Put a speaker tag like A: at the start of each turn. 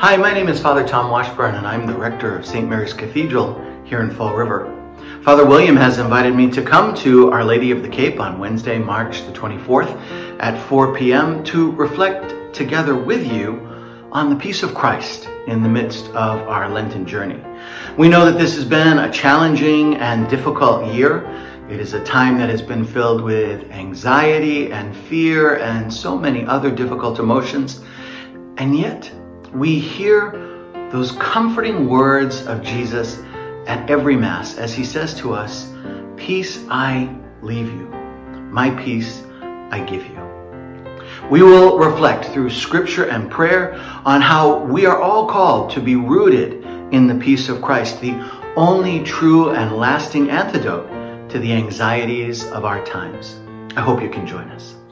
A: Hi, my name is Father Tom Washburn, and I'm the rector of St. Mary's Cathedral here in Fall River. Father William has invited me to come to Our Lady of the Cape on Wednesday, March the 24th at 4 p.m. to reflect together with you on the peace of Christ in the midst of our Lenten journey. We know that this has been a challenging and difficult year. It is a time that has been filled with anxiety and fear and so many other difficult emotions. And yet, we hear those comforting words of Jesus at every Mass as he says to us, "Peace I leave you, my peace I give you." We will reflect through scripture and prayer on how we are all called to be rooted in the peace of Christ, the only true and lasting antidote to the anxieties of our times. I hope you can join us.